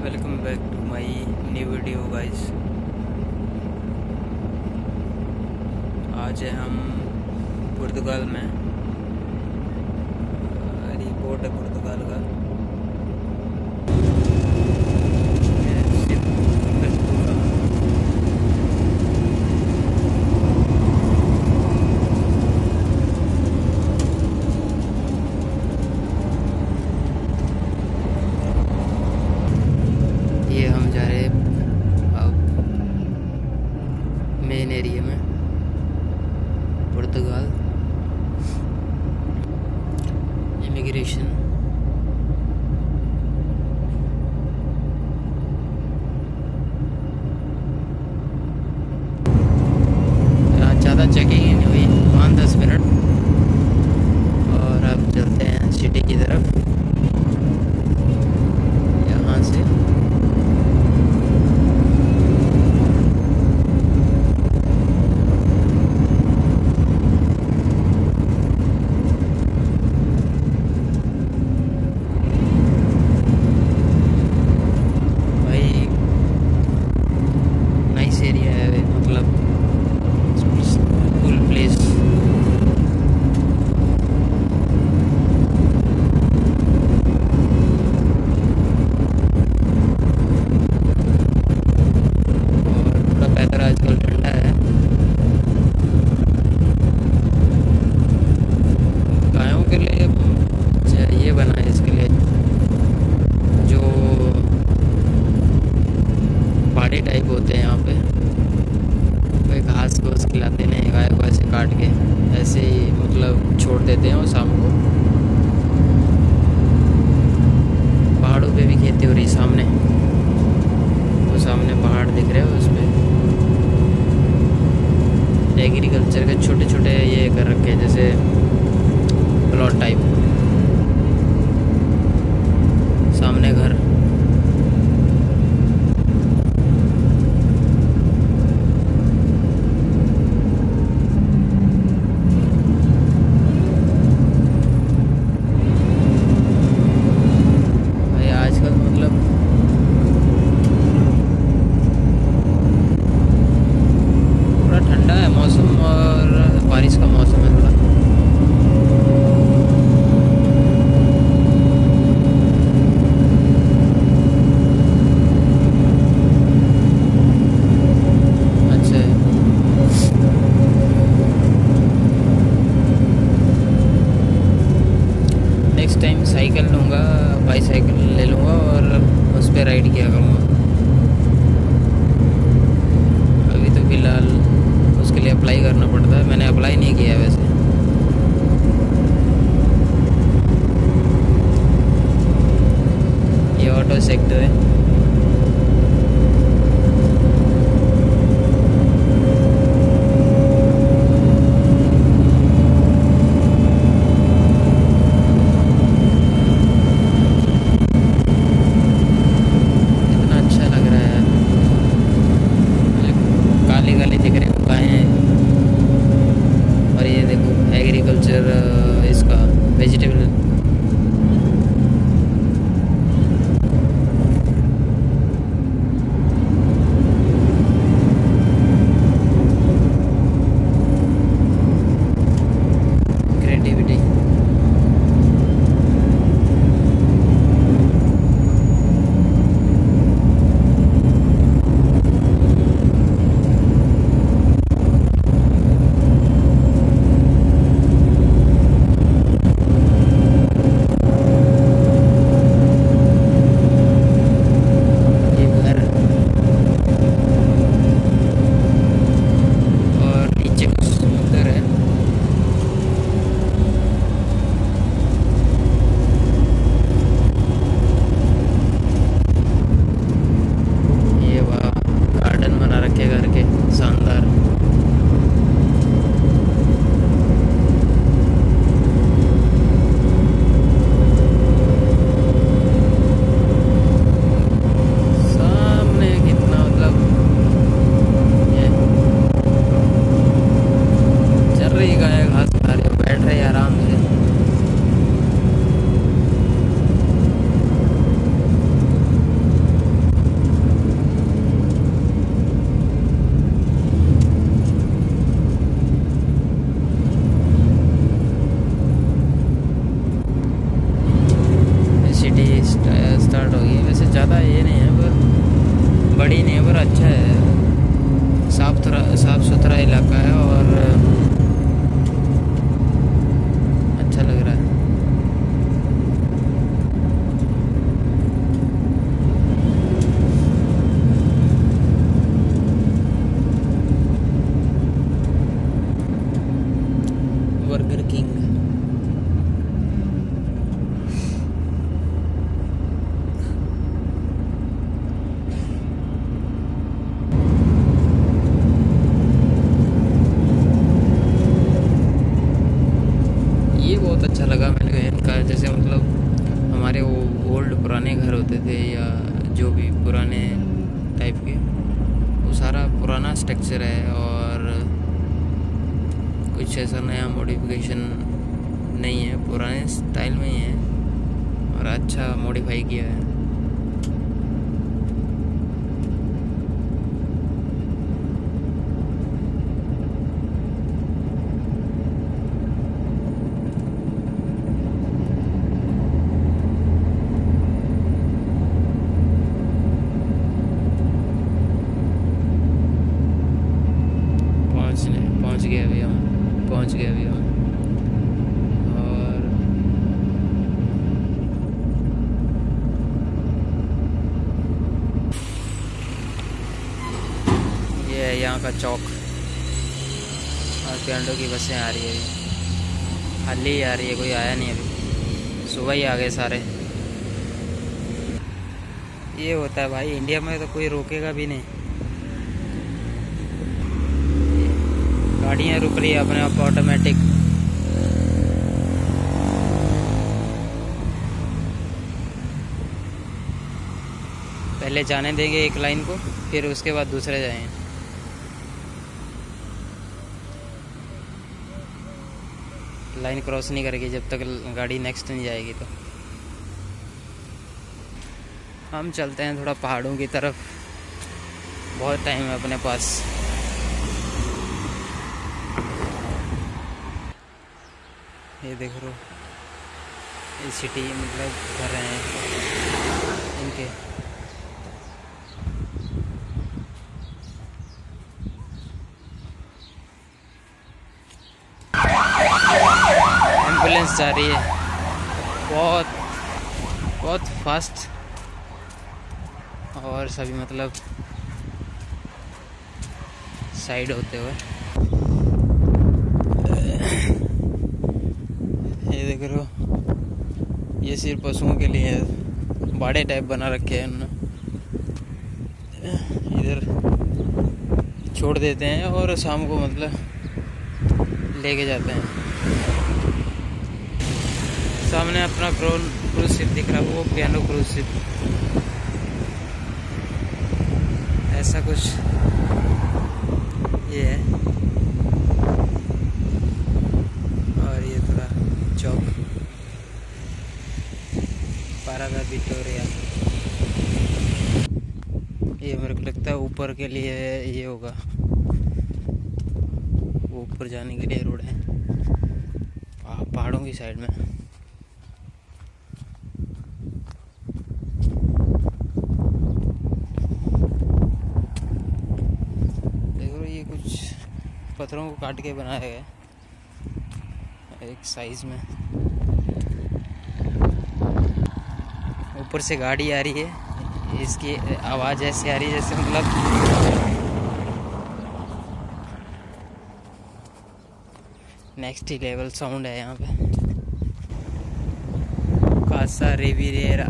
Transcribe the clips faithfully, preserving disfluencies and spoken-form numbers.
Welcome back to my new video guys. आज है हम पुर्तगाल में। रिपोर्ट है पुर्तगाल का। ये हम जा रहे अब मेन एरिया में पुर्तगाल। इमिग्रेशन ज़्यादा चेकिंग ही नहीं हुई, पाँच दस मिनट। और अब चलते हैं सिटी की तरफ। यहाँ से एरिया है, मतलब कूल प्लेस। और थोड़ा वेदर आजकल ठंडा है। गायों के लिए ये बना है, इसके लिए जो पहाड़ी टाइप होते हैं यहाँ पे, कोई घास घोस खिलाते नहीं गाय को, ऐसे काट के ऐसे ही मतलब छोड़ देते हैं। और शाम को पहाड़ों पे भी खेती हो रही सामने, वो सामने पहाड़ दिख रहे हो, उस पर एग्रीकल्चर के छोटे छोटे ये कर रखे हैं, जैसे प्लॉट टाइप। सामने घर, बारिश का मौसम है थोड़ा। अच्छा है। नेक्स्ट टाइम साइकिल लूँगा, बाईसाइकिल ले लूँगा और उस पर राइड किया करूँगा। अभी तो फिलहाल उसके लिए अप्लाई करना पड़ता है। मैंने अप्लाई नहीं किया वैसे। ये ऑटो सेक्टर है। इतना अच्छा लग रहा है, काली काली दिख रही गायें। और ये देखो एग्रीकल्चर, इसका वेजिटेबल बड़ी नहीं है पर अच्छा है, साफ सुथरा साफ सुथरा इलाका है और अच्छा लग रहा है। बर्गर किंग ये बहुत अच्छा लगा मेरे को इनका, जैसे मतलब हमारे वो ओल्ड पुराने घर होते थे या जो भी पुराने टाइप के, वो सारा पुराना स्ट्रक्चर है और कुछ ऐसा नया मॉडिफिकेशन नहीं है, पुराने स्टाइल में ही है और अच्छा मॉडिफाई किया है। पहुंच गए अभी हम पहुंच गए अभी हम और ये है यहाँ का चौक और पिंडों की बसें आ रही है, अभी खाली ही आ रही है, कोई आया नहीं अभी, सुबह ही आ गए सारे। ये होता है भाई, इंडिया में तो कोई रोकेगा भी नहीं, गाड़ियाँ रुक रही है अपने आप ऑटोमेटिक। पहले जाने देंगे एक लाइन को, फिर उसके बाद दूसरे जाएंगे। लाइन क्रॉस नहीं करेगी जब तक गाड़ी नेक्स्ट नहीं जाएगी। तो हम चलते हैं थोड़ा पहाड़ों की तरफ, बहुत टाइम है अपने पास। ये देख लो, ये सिटी मतलब घर हैं इनके। एम्बुलेंस जा रही है बहुत बहुत फास्ट और सभी मतलब साइड होते हुए। ये देख रहे हो, ये सिर्फ पशुओं के लिए है, बाड़े टाइप बना रखे हैं उन्होंने, इधर छोड़ देते हैं और शाम को मतलब लेके जाते हैं। सामने अपना क्रूज शिप दिख रहा है, वो पियानो क्रूज शिप, ऐसा कुछ ये है। और ये थोड़ा चौक पारादा विक्टोरिया, ये मेरे को लगता है ऊपर के लिए ये होगा, वो ऊपर जाने के लिए रोड है पहाड़ों की साइड में। देखो ये कुछ पत्थरों को काट के बनाया गया एक साइज में। ऊपर से गाड़ी आ रही है, इसकी आवाज़ ऐसी आ रही है जैसे मतलब नेक्स्ट ही लेवल साउंड है यहाँ पे। कासा रिविरेरा,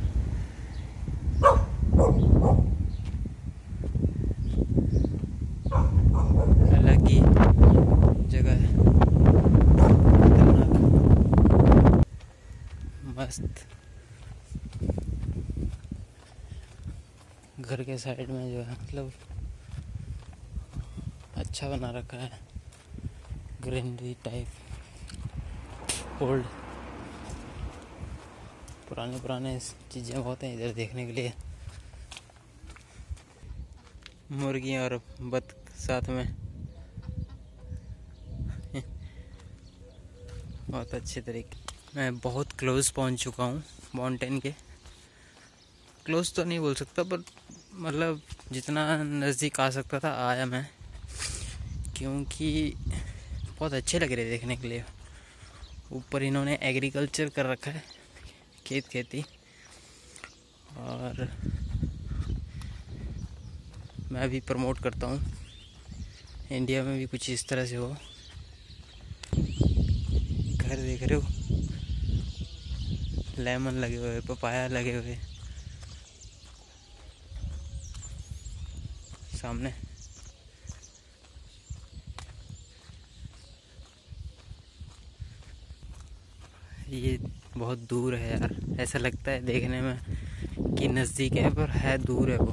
अलग ही जगह है, मस्त। घर के साइड में जो है मतलब अच्छा बना रखा है, ग्रीनरी टाइप। ओल्ड पुराने पुराने चीज़ें बहुत हैं इधर देखने के लिए। मुर्गियाँ और बत्तख साथ में बहुत अच्छे तरीके। मैं बहुत क्लोज पहुंच चुका हूँ माउंटेन के, क्लोज तो नहीं बोल सकता पर मतलब जितना नज़दीक आ सकता था आया मैं, क्योंकि बहुत अच्छे लग रहे देखने के लिए। ऊपर इन्होंने एग्रीकल्चर कर रखा है, खेत खेती, और मैं भी प्रमोट करता हूँ इंडिया में भी कुछ इस तरह से हो। घर देख रहे हो, लेमन लगे हुए, पपाया लगे हुए सामने। ये बहुत दूर है यार, ऐसा लगता है देखने में कि नज़दीक है पर है दूर है। वो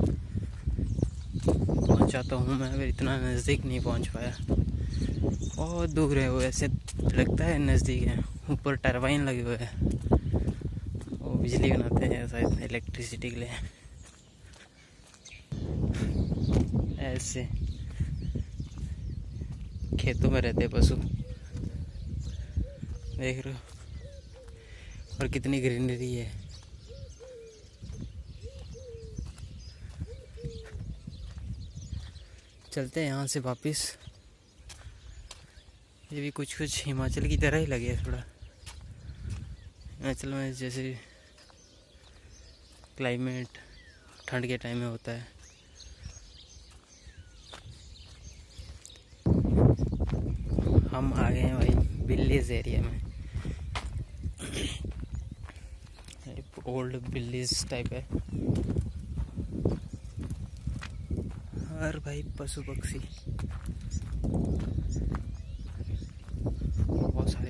पहुंचा तो हूँ मैं, पर इतना नज़दीक नहीं पहुंच पाया, बहुत दूर है वो। ऐसे लगता है नज़दीक है। ऊपर टरबाइन लगे हुए हैं, वो बिजली बनाते हैं शायद इलेक्ट्रिसिटी के लिए। ऐसे खेतों में रहते पशु, देख रहे हो, और कितनी ग्रीनरी है। चलते हैं यहाँ से वापस। ये भी कुछ कुछ हिमाचल की तरह ही लगे थोड़ा। हिमाचल में जैसे क्लाइमेट ठंड के टाइम में होता है। हम आ गए हैं भाई विलेज एरिया में। ओल्ड विलेज टाइप है। और भाई पशु पक्षी बहुत सारे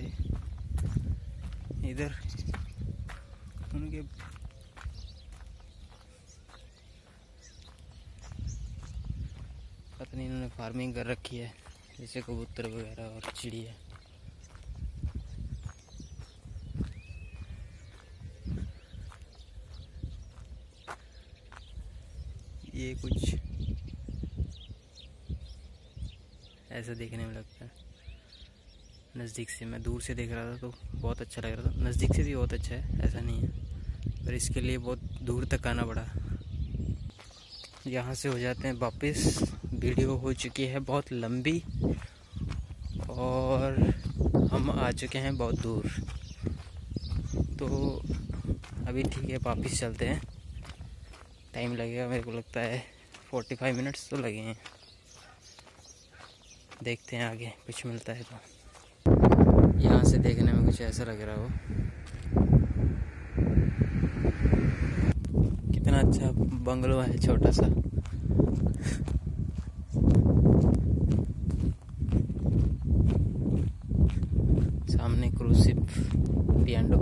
इधर, उनके पता नहीं इन्होंने फार्मिंग कर रखी है, जैसे कबूतर वगैरह और चिड़िया। ये कुछ ऐसा देखने में लगता है नज़दीक से। मैं दूर से देख रहा था तो बहुत अच्छा लग रहा था, नज़दीक से भी बहुत अच्छा है, ऐसा नहीं है, पर इसके लिए बहुत दूर तक आना पड़ा। यहाँ से हो जाते हैं वापस। वीडियो हो चुकी है बहुत लंबी और हम आ चुके हैं बहुत दूर, तो अभी ठीक है वापस चलते हैं। टाइम लगेगा, मेरे को लगता है फोर्टी फाइव मिनट्स तो लगे हैं। देखते हैं आगे कुछ मिलता है तो। यहाँ से देखने में कुछ ऐसा लग रहा हो। कितना अच्छा बंगलो है छोटा सा। सामने क्रूज शिप पियांडो।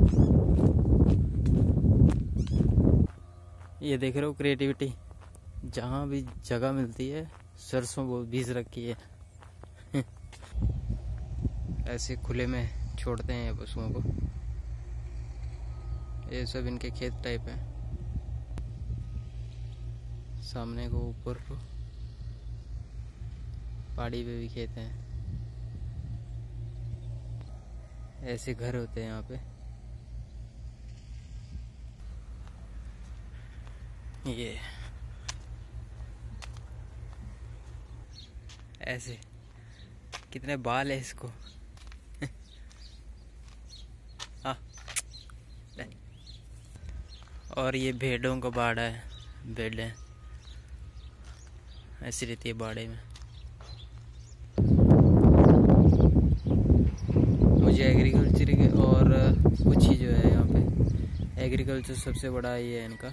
ये देख रहे हो क्रिएटिविटी, जहाँ भी जगह मिलती है सरसों वो बीज रखी है। ऐसे खुले में छोड़ते हैं पशुओं को। ये सब इनके खेत टाइप है। सामने को ऊपर को पहाड़ी पे भी खेत हैं। ऐसे घर होते हैं यहाँ पे। ये ऐसे कितने बाल है इसको। हाँ, और ये भेड़ों का बाड़ा है, भेड़ें ऐसी रहती है बाड़े में। मुझे एग्रीकल्चर के और कुछ ही जो है यहाँ पे, एग्रीकल्चर सबसे बड़ा ये है इनका,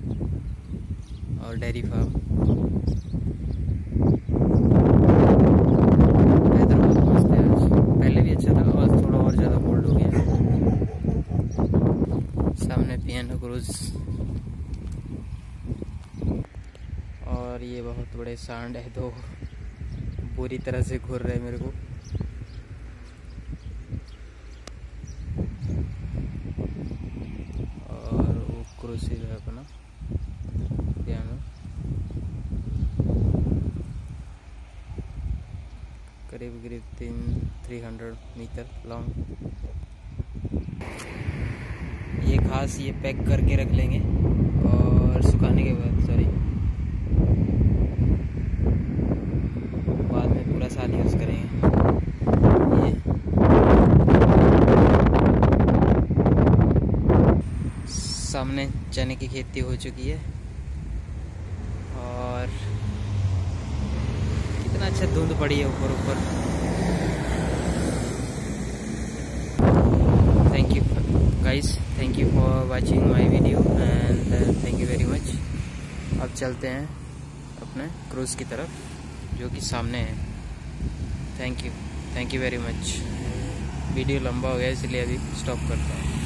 और डेयरी फार्म। वेदर बहुत मस्त है आज, पहले भी अच्छा था और थोड़ा और ज़्यादा कोल्ड हो गया। सामने पियानो क्रूज, और ये बहुत बड़े सांड है, तो बुरी तरह से घूर रहे मेरे को। और वो क्रूज है अपना पियानो, करीब करीब तीन थ्री हंड्रेड मीटर लॉन्ग। ये घास ये पैक करके रख लेंगे और सुखाने के बाद सॉरी में चने की खेती हो चुकी है और कितना अच्छा धुंध पड़ी है ऊपर ऊपर। Thank you guys, thank you for watching my video and thank you very much. अब चलते हैं अपने क्रूज़ की तरफ जो कि सामने है। Thank you, thank you very much. Video लंबा हो गया इसलिए अभी स्टॉप करता हूँ।